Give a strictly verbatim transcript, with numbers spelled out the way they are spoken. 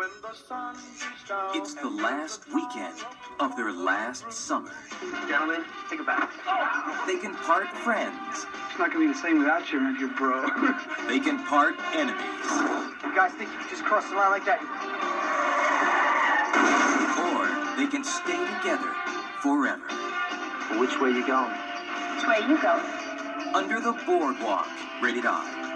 It's the last weekend of their last summer. Gentlemen, take a bath. They can part friends. It's not going to be the same without you around here, bro. They can part enemies. You guys think you can just cross the line like that? Or they can stay together forever. Which way you going? Which way you going? Under the Boardwalk. Rated R.